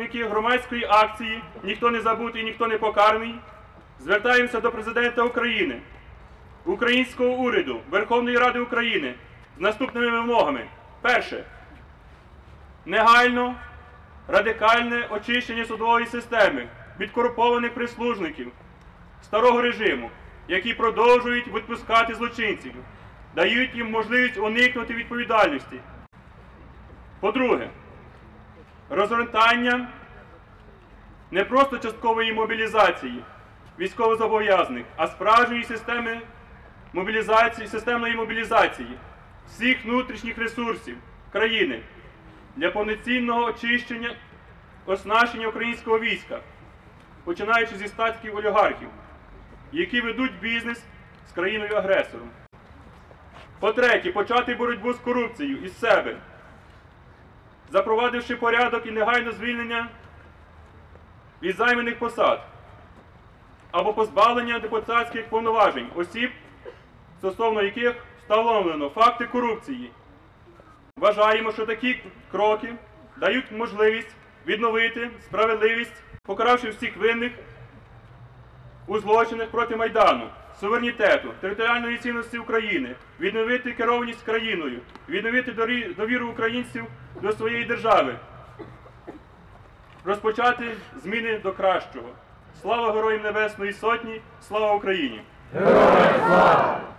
учасники громадської акції «Ніхто не забутий, ніхто не покараний» звертаємося до Президента України, українського уряду, Верховної Ради України з наступними вимогами. Перше. Негайно, радикальне очищення судової системи від корумпованих прислужників старого режиму, які продовжують відпускати злочинців, дають їм можливість уникнути відповідальності. По-друге, розгортання не просто часткової мобілізації військовозобов'язаних, а справжньої системної мобілізації всіх внутрішніх ресурсів країни для повноцінного очищення, оснащення українського війська, починаючи зі статків олігархів, які ведуть бізнес з країною-агресором. По-третє, почати боротьбу з корупцією із себе, запровадивши порядок і негайне звільнення від займаних посад або позбавлення депутатських повноважень осіб, стосовно яких встановлено факти корупції. Вважаємо, що такі кроки дають можливість відновити справедливість, покаравши всіх винних у злочинах проти Майдану, суверенітету, територіальної цінності України, відновити керованість країною, відновити довіру українців до своєї держави, розпочати зміни до кращого. Слава Героям Небесної Сотні! Слава Україні! Героям слава!